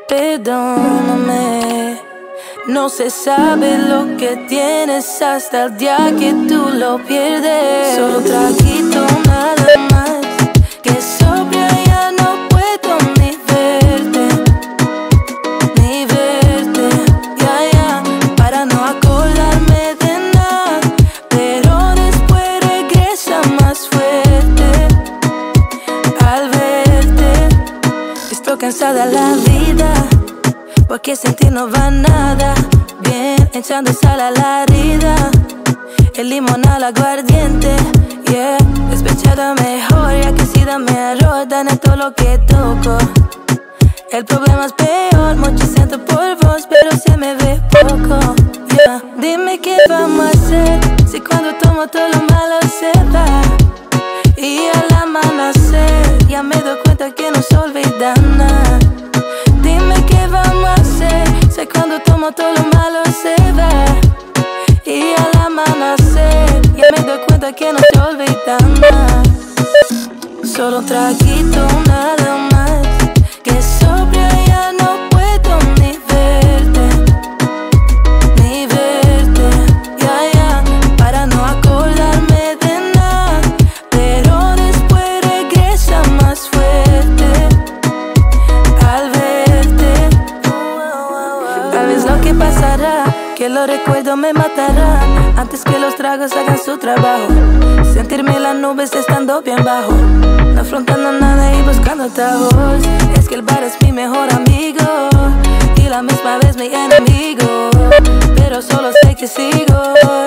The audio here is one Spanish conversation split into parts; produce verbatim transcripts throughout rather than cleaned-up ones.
Perdóname, no se sabe lo que tienes hasta el día que tú lo pierdes. Solo un traguito nada más, que sobria ya no puedo ni verte, ni verte, ya, ya, para no acordarme de nada, pero después regresa más fuerte al verte. Estoy cansada la vida, porque sin ti no va nada bien, echando sal a la herida, el limón al aguardiente, yeah. Despechada mejor, ya que si dame arroz, dan en todo lo que toco. El problema es peor, mucho siento por vos, pero se me ve poco, yeah. Dime qué vamos a hacer, si cuando tomo todo lo malo se va. Y al amanecer, ya me doy cuenta que no se olvida nada. Dime qué vamos a hacer, sé cuando tomo todo lo malo se va. Y al amanecer, ya me doy cuenta que no se olvida nada. Solo un traguito nada más, que sobria ya no puedo ni verte, ni verte, ya, ya, para no acordarme de nada, pero después regresa más fuerte al verte. Tal vez lo que pasará, que los recuerdos me matarán antes que los tragos hagan su trabajo. Sentirme en las nubes estando bien bajo, no afrontando nada y buscando atajos. Es que el bar es mi mejor amigo y la misma vez mi enemigo, pero solo sé que sigo.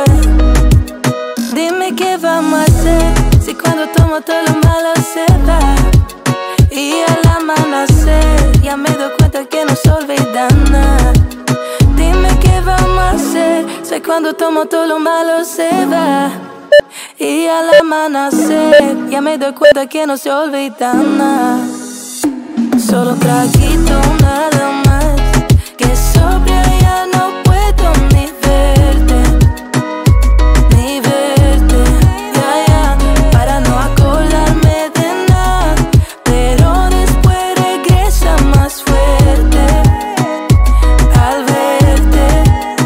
Dime qué vamos a hacer, si cuando tomo todo lo malo se va. Y al amanecer, ya me doy cuenta que no se olvida nada. Dime qué vamos a hacer, sé cuando tomo todo lo malo se va. Y al amanecer, ya me doy cuenta que no se olvida nada. Solo un traguito nada más, que sobria ya no puedo ni verte, ni verte, ya, ya, para no acordarme de nada, pero después regresa más fuerte al verte.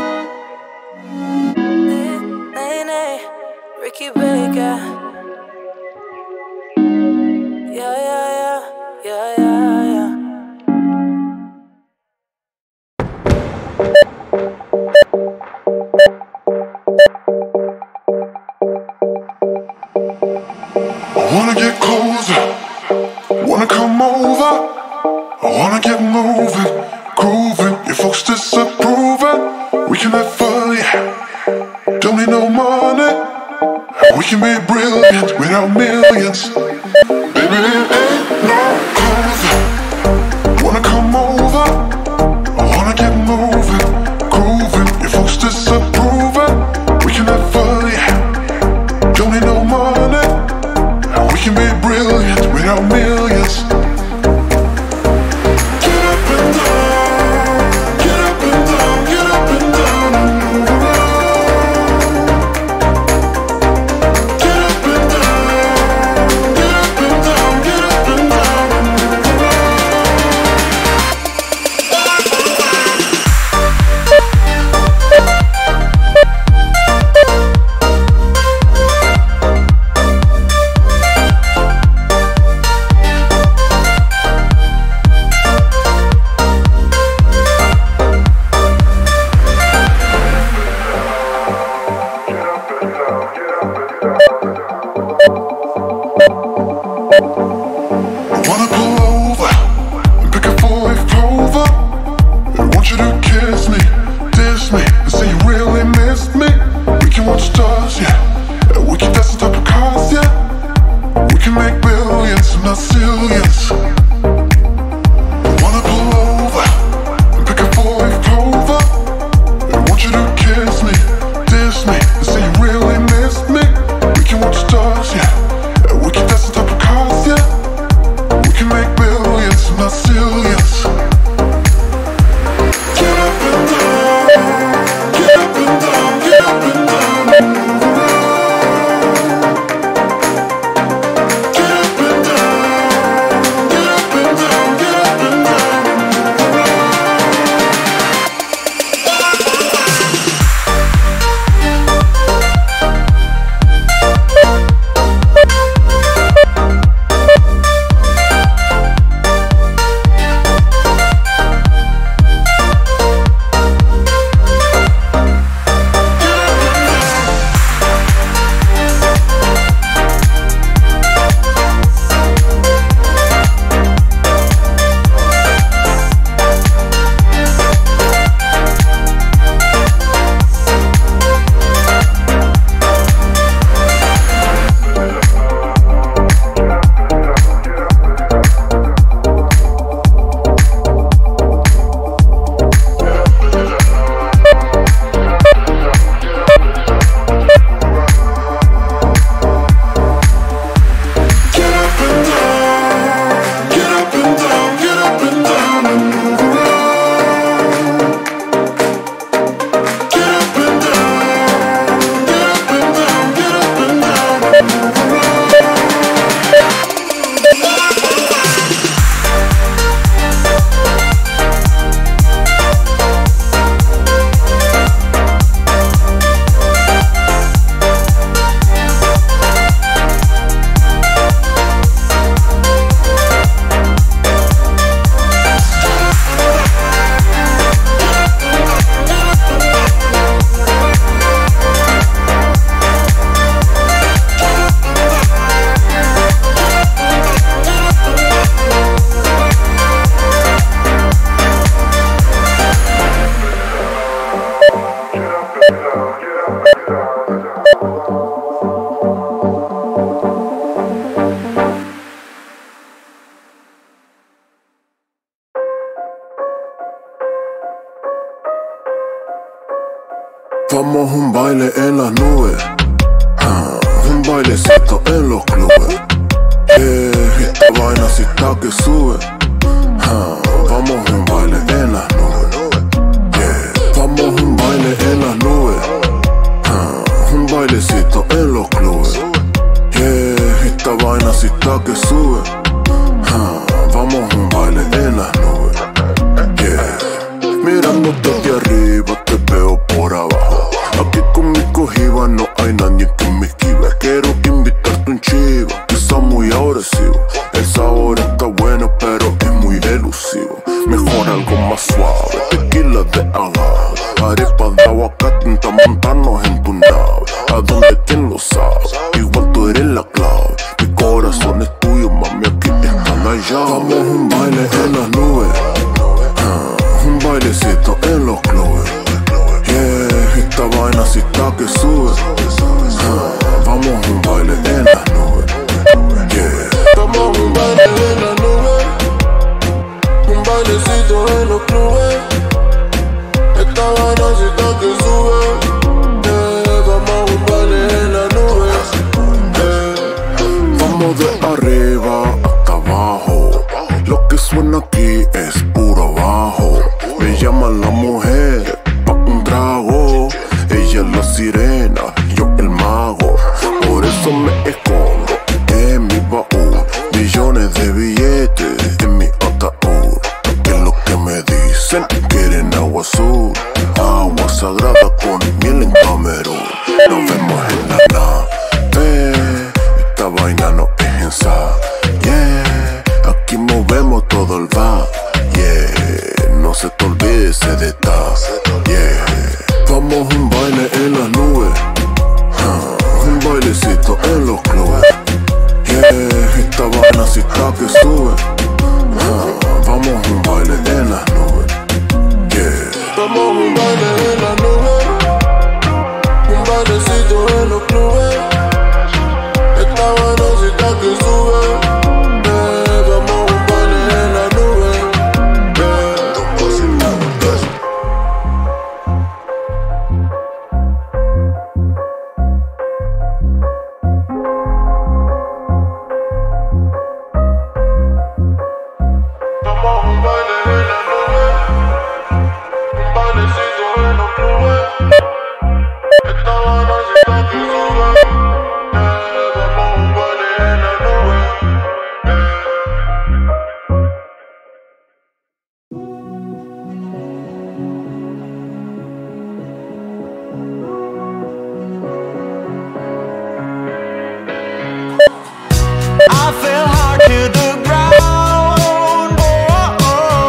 Nene, Ricky Vega, yeah, yeah, yeah, yeah, yeah, yeah. I wanna get closer, wanna come over, I wanna get moving, grooving. Your folks disapproving, we can have fun, yeah. Don't need no money, we can be brilliant without millions. Baby, it ain't no closer. Wanna come over, I wanna get moving, grooving. Your folks disapproving, we can have fun, yeah. Don't need no money, we can be brilliant without millions. Get up and down, get up and down, get up and down and move around. Get up and down, get up and down, get up Vamos a un baile en las nubes, ah, un bailecito en los clubes. Yeah, esta vaina si está que sube, ah, vamos a un baile en las nubes. Yeah, vamos a un baile en las nubes, ah, un bailecito en los clubes. Yeah, esta vaina si está que sube, ah, vamos a un baile en las nubes. Yeah, mirándote de arriba te veo por abajo. Aquí con mi cogiba no hay nadie que me esquive. Quiero invitarte un chiva que está muy agresivo. El sabor está bueno pero es muy elusivo. Mejor algo más suave, tequila de agave, arepa de aguacate, intenta montarnos en tu nave. ¿A dónde? ¿Quién lo sabe? Igual tú eres la clave. Mi corazón es tuyo, mami, aquí está la llave. Vamos a un baile en las nubes, ah, un bailecito en los clubes. Yeah, esta vaina si está que sube, ah, vamos a un baile en las nubes. Yeah, vamos a un baile en las nubes, un bailecito en los clubes. Esta vaina si está que sube, yeah, vamos a un baile en las nubes. Yeah, vamos de arriba hasta abajo, lo que suena aquí es puro abajo. Me llaman la mujer pa' un trago, ella es la sirena, yo el mago. Por eso me escondo en mi baúl, millones de billetes en mi ataúd. ¿Qué es lo que me dicen? Quieren agua azul, agua sagrada con miel en Camerún. Nos vemos en la nave, esta vaina no es ensayada. Yeah, aquí movemos todo el va. Yeah, no se te olvide ese detalle. Yeah, vamos a un baile en las nubes, ah, un bailecito en los clubes. Yeah, esta vaina si está que sube, ah, vamos a un baile en las nubes. Yeah, vamos a un baile en las nubes, un bailecito en los clubes. Esta vaina si está que sube. I fell hard to the ground. Oh, oh,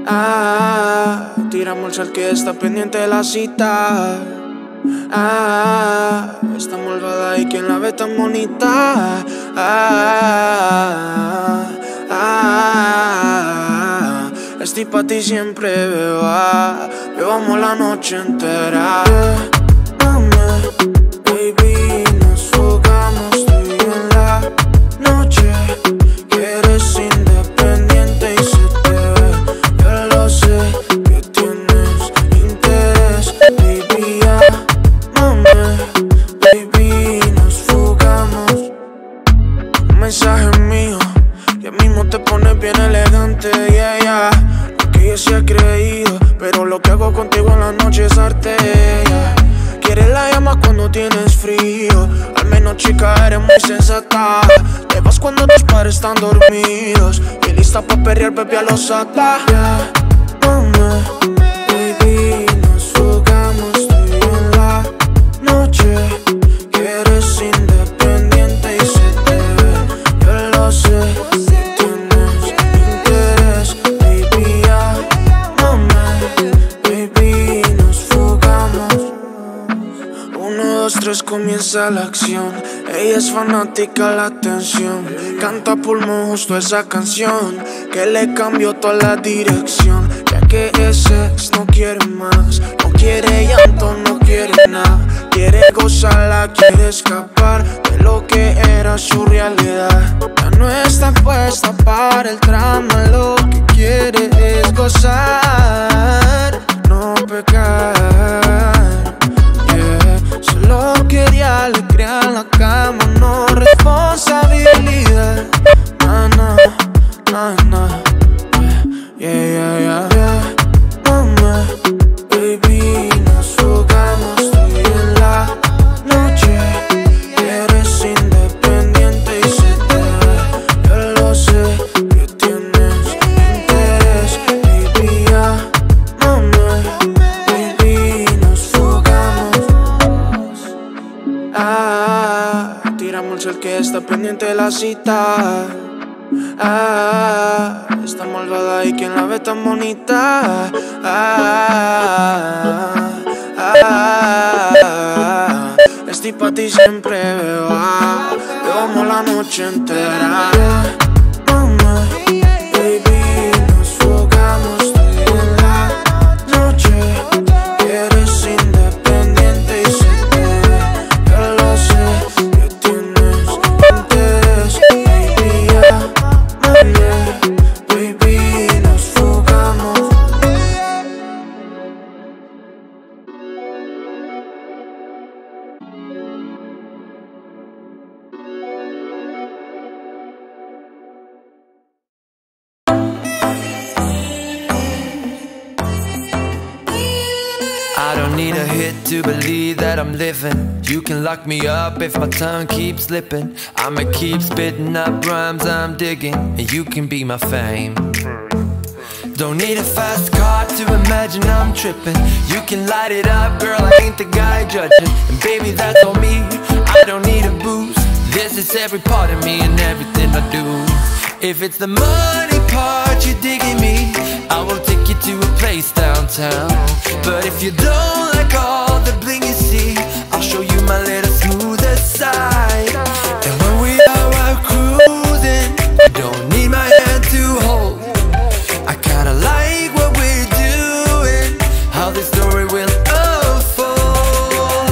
Ah, tiramos el sal que está pendiente de la cita. Ah, está malvada y quien la ve tan bonita. Ah, ah, estoy pa' ti siempre, beba. Bebamos la noche entera. Dame, baby, nos jugamos tú y yo en la noche. Que eres independiente y se te ve. Yo lo sé, que tienes interés, baby, ya. Mame, baby, nos fugamos. Un mensaje mío, ya mismo te pones bien elegante, yeah, yeah. Lo que yo sí he creído, pero lo que hago contigo en la noche es arte, yeah. Quieres la llama cuando tienes frío. Al menos, chica, eres muy sensata. Te vas cuando tus padres están dormidos. Y lista pa' perrear, baby, a los ata. Yeah, mame, baby, nos jugamos tú y yo en la noche. Que eres independiente y se te ve. Yo lo sé, que tienes interés, baby, ya. Mame, baby, nos fugamos. Uno, dos, tres, comienza la acción. Ella es fanática de la atención. Canta a pulmón justo esa canción que le cambió toda la dirección. Ya que ese ex no quiere más, no quiere llanto, no quiere nada. Quiere gozarla, quiere escapar de lo que era su realidad. Ya no está puesta para el drama, lo que quiere es gozar, no pecar. Solo quería alegría en la cama, no responsabilidad. Na, na, na, na. Yeah, yeah, yeah, yeah. Mama, baby, nos jugamos tú y yo en la noche. Eres independiente y se te ve. Yo lo sé, que tienes interés, baby, ya. Mama, baby, nos fugamos. Ah, tiramos el sal que está pendiente de la cita. Ah, está malvada y quien la ve tan bonita. Ah, ah, estoy pa' ti siempre, beba. Bebamos la noche entera. Mama, baby, nos jugamos tú y yo en la noche. Eres independiente y se te ve. Yo lo sé, que tienes interés, baby, ya. Mame, baby, nos fugamos. I don't need a hit to believe that I'm living. You can lock me up if my tongue keeps slipping. I'ma keep spitting up rhymes I'm digging, and you can be my fame. Don't need a fast car to imagine I'm tripping. You can light it up, girl, I ain't the guy judging. And baby, that's on me, I don't need a boost. This is every part of me and everything I do. If it's the money part you're digging me, I will take you to a place downtown. But if you don't like all the bling you see, I'll show you my little smoother side. And when we are out cruising, you don't need my hand to hold. I kinda like what we're doing, how this story will unfold.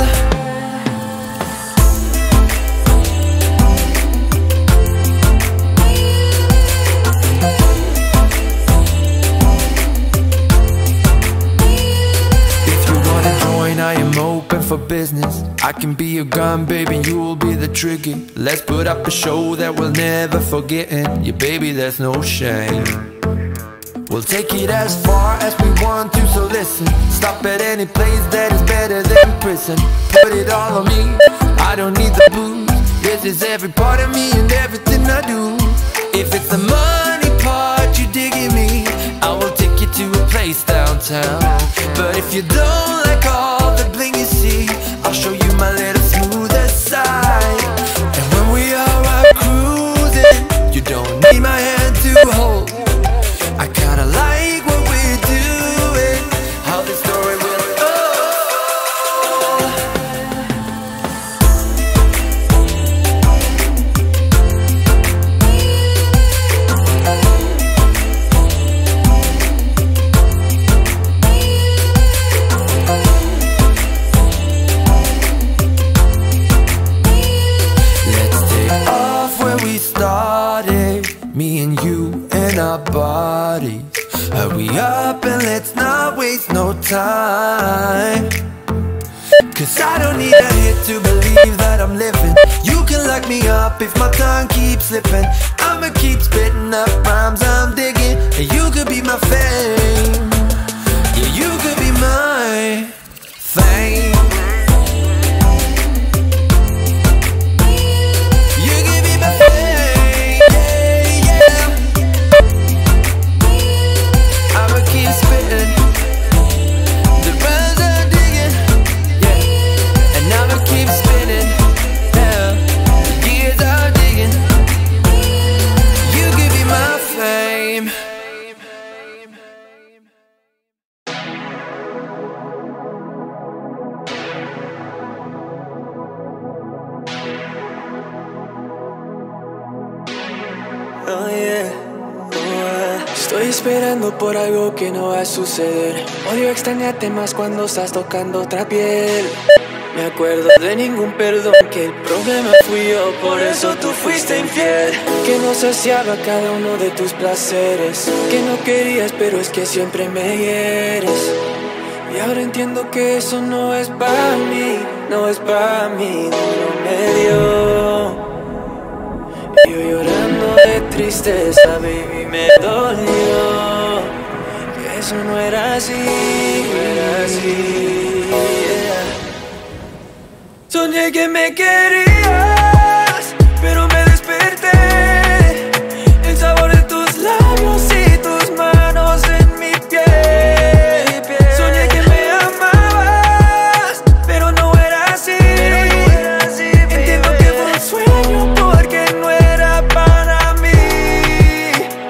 If you wanna join, I am open for business. I can be your gun, baby, you will be the trigger. Let's put up a show that we'll never forget. And yeah, baby, there's no shame. We'll take it as far as we want to, so listen. Stop at any place that is better than prison. Put it all on me, I don't need the booze. This is every part of me and everything I do. If it's the money part you digging me, I will take you to a place downtown. But if you don't like all the bling you see, I'll show you my little smoother side. And when we are out cruising, you don't need my hand to hold. I kinda like what we're our bodies. Hurry up and let's not waste no time. Cause I don't need a hit to believe that I'm living. You can lock me up if my tongue keeps slipping. I'ma keep spitting up rhymes I'm digging. And you could be my fame. Yeah, you could be my fame. You could be my fame. Yeah, yeah. I'ma keep spitting the rhymes I'm digging. Yeah, and I'ma keep spinning. Yeah, the years I'm digging. You could be my fame. Oh yeah, oh, ah. Estoy esperando por algo que no va a suceder. Odio extrañarte más cuando estás tocando otra piel. Me acuerdo de ningún perdón, que el problema fui yo, por eso tú fuiste infiel. Que no saciaba cada uno de tus placeres, que no querías pero es que siempre me hieres. Y ahora entiendo que eso no es para mí, no es para mí, no me dio. Y yo llorando de tristeza, baby, me dolió. Que eso no era así, no era así, yeah. Soñé que me querías, pero me desperté. El sabor de tus labios y tus manos en mi piel. Soñé que me amabas, pero no era así. Entiendo que fue un sueño porque no era para mí.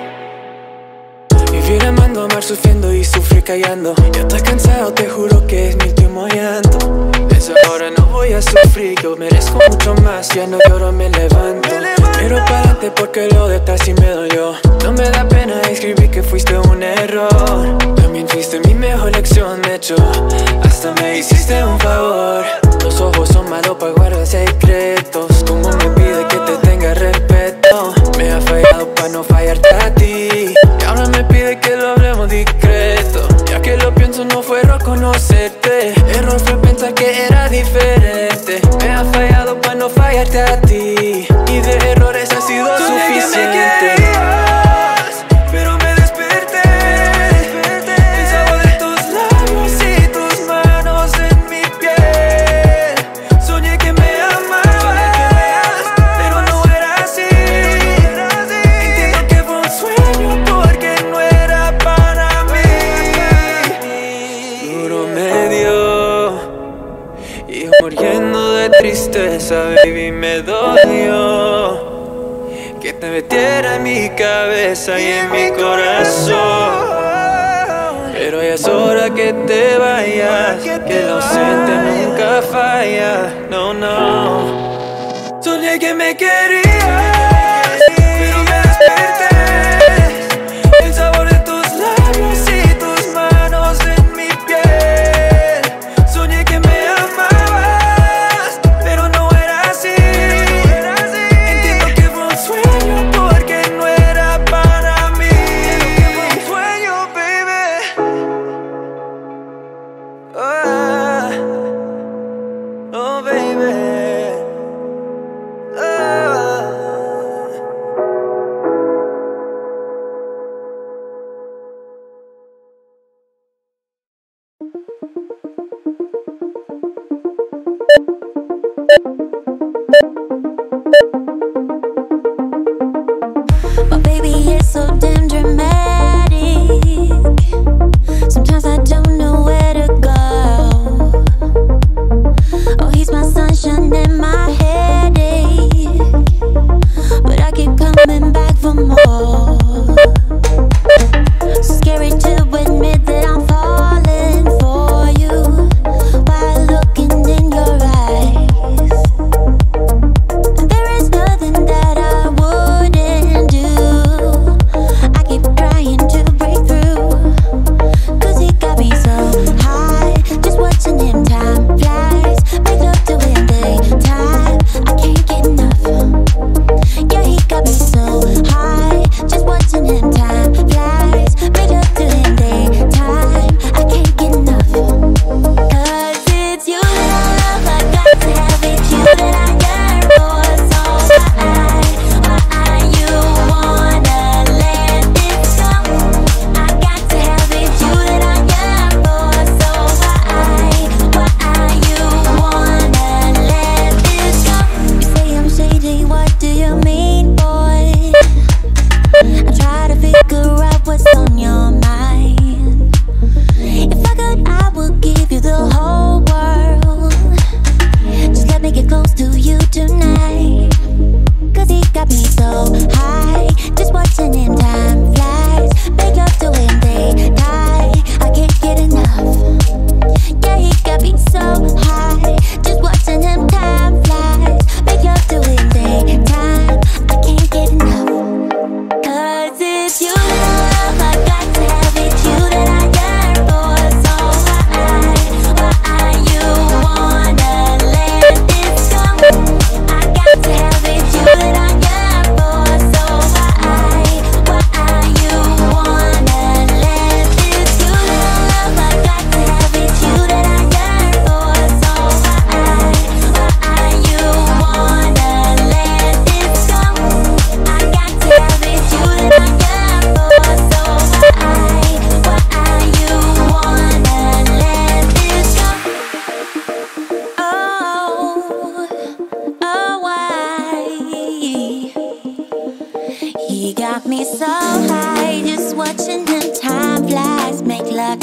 Vivir amando, amar sufriendo y sufrir callando. Ya estoy cansado, te juro que es mi último llanto. Ahora no voy a sufrir, yo merezco mucho más. Ya no lloro, me levanto. Miro para adelante porque lo de atrás sí me dolió. No me da pena escribir que fuiste un error. También fuiste mi mejor lección, de hecho hasta me hiciste un favor. Los ojos son malos para guardar secretos. Como me pide que te tenga respeto. Me ha fallado para no fallarte a ti. Y ahora me pide que lo hablemos discreto. Ya que lo pienso, no fue error conocerte. Error fue pensar que era diferente. Me ha fallado para no fallarte a ti. Y de errores ha sido Tú suficiente. Me querías, pero me desperté. El sabor de tus labios y tus manos en mi piel. Soñé que me amabas, pero no era así. Entiendo que fue un sueño porque no era para mí. Duro me dio, y muriendo de tristeza, baby, me dolió que te metiera en mi cabeza y en mi corazón. Pero ya es hora que te vayas, que el ausente nunca falla. No, no. Soñé que me querías, pero me desperté. El sabor de tus labios y tus manos en mi piel. Soñé que me amabas, pero no era así. Entiendo que fue un sueño porque no era para mí. Fue un sueño, baby. Oh, oh baby. Oh.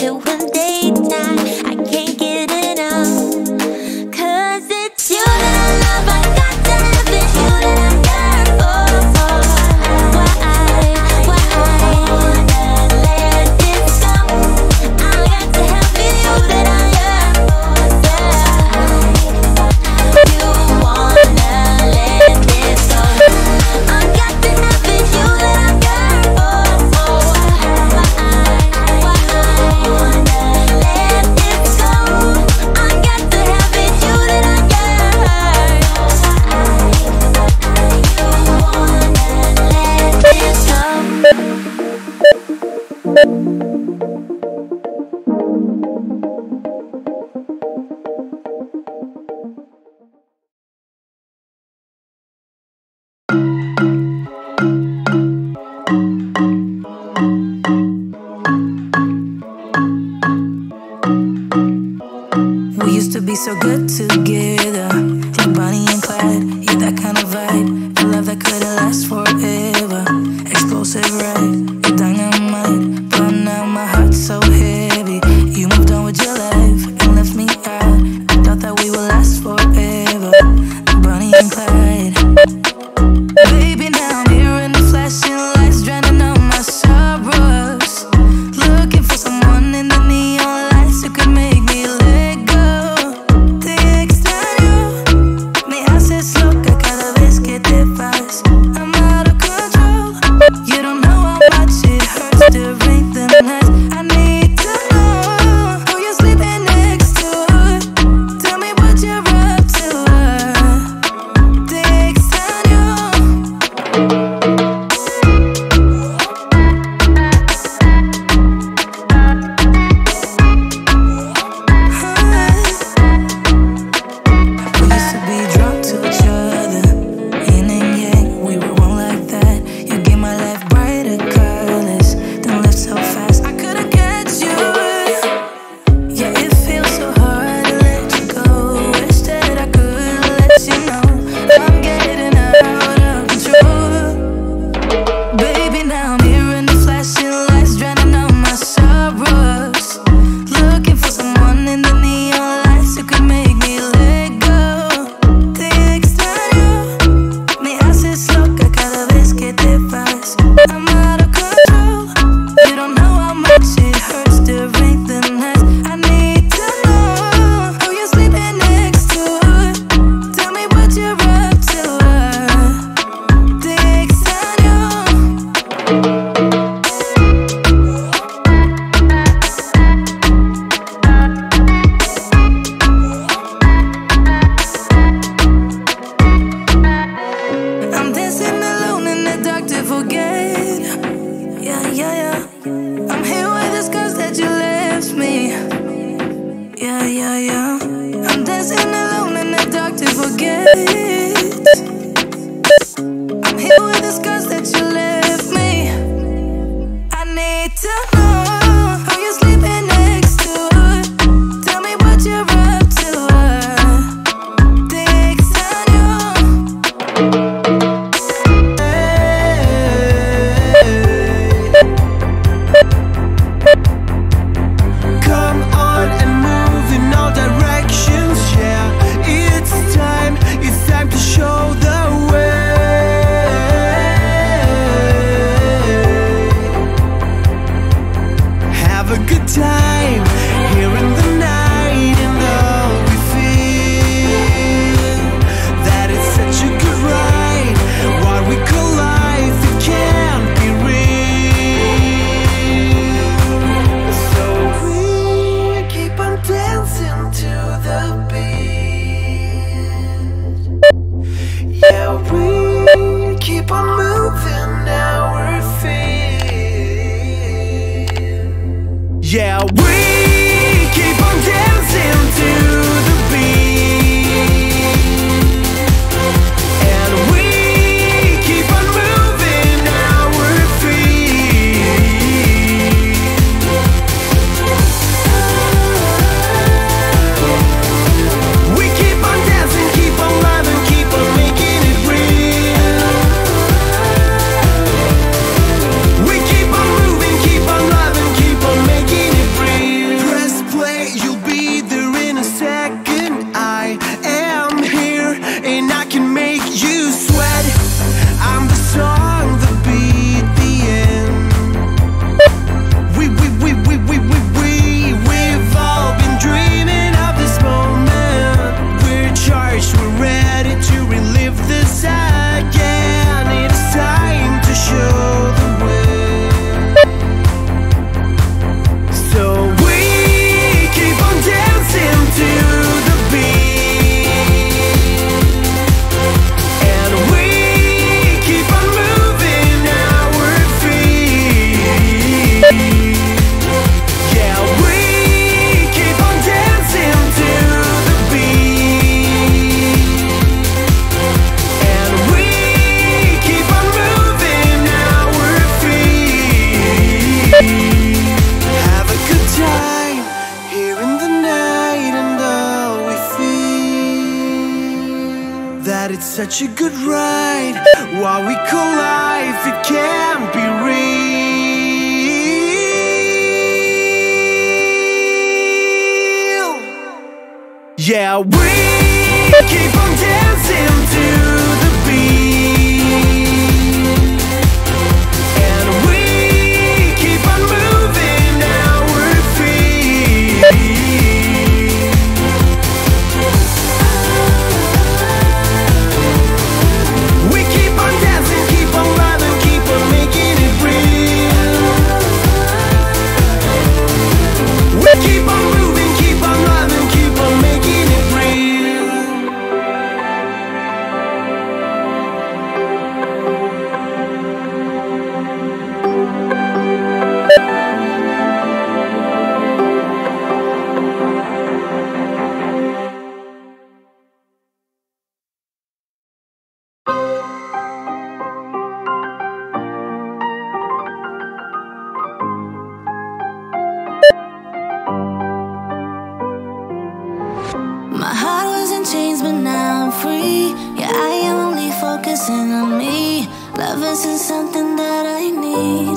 doing daytime. I can't get enough, 'cause it's you that I love. I got to have it, you that I yearn for. Why, why I wanna let this go. I got to have it, you that I yearn for. You wanna let this go. I got to have it, you that I yearn for. Why, why I wanna let this go. I got to have it, you that I yearn. You wanna let this go. We used to be so good together, like Bonnie and Clyde. Yeah, that kind of vibe, a love that couldn't last forever. Explosive, right? You're dynamite, but now my heart's so heavy. You moved on with your life and left me out. I thought that we would last forever, Bonnie and Clyde. Baby, now I'm here in the flashing lights, drowning out my sorrows. Looking for someone in the neon lights who could make me let go. Te extraño, me haces loca cada vez que te vas. I'm out of control. You don't know how much it hurts to ring the night. I need to know who you're sleeping next to. Tell me what you're up to. Te extraño. We used to be drawn to each other, yin and yang, we were one like that. You gave my life brighter colors, then left so fast, I couldn't catch you. Yeah, it feels so hard to let you go. Wish that I could let you know I'm getting out of control. Baby, now I'm here in the flashing lights, drowning out my sorrows. Looking for someone in the neon lights who could make me let go. Te extraño, me haces loca cada vez que te vas. I'm out of control. You don't know how much it hurts to ring the night. I need to know who you're sleeping next to. Tell me what you're up to. Te extraño. I'm dancing alone in the dark to forget. Yeah, yeah, yeah. I'm here with the scars that you left me. Yeah, yeah, yeah. I'm dancing alone in the dark to forget. I'm here with the scars that you left me. I need to know who you're sleeping next to. Tell me what you're up to. Te extraño. Come on and move in all directions, yeah. It's time, it's time to show the way. Have a good time here in the night, and all we feel that it's such a good ride. What we call life, it can't be real. So we keep on dancing to the beat. Yeah, we keep on moving our feet. Yeah, we keep on dancing to the beat. And we keep on moving our feet. We keep on dancing, keep on loving, keep on making it real. We keep on moving, keep on loving, keep on making it real. such a good ride. What we call life, it can't be real. Yeah, we keep on dancing to the beat, and we keep on moving our feet. We keep on dancing, keep on loving, keep on making it real. We keep on moving, keep on loving, keep on making it real. My heart was in chains, but now I'm free. Yeah, I am only focusing on me. Love isn't something that I need.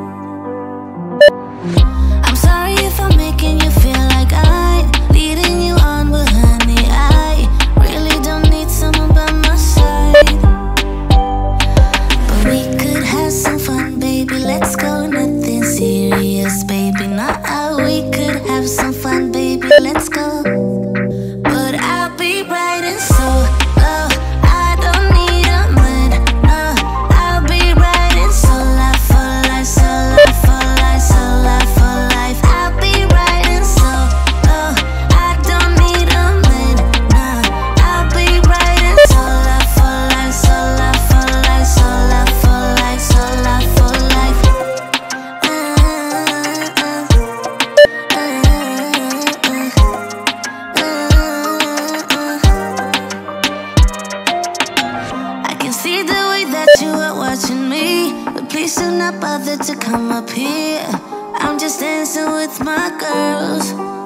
I'm sorry if I'm making you feel like I'm leading you on, but honey, I really don't need someone by my side. But we could have some fun, baby. Let's go, nothing serious, baby. Not how we could have some fun, baby. Let's go. But I'll be riding solo. I don't need a man, no. I'll be riding solo for life, solo for life, solo for life. I'll be riding solo. I don't need a man, no. I'll be riding solo for life, solo for life, solo for life, solo for life. Uh, uh, uh, I can see the way that you are watching me, but please do not bother to come up here. I'm just dancing with my girls.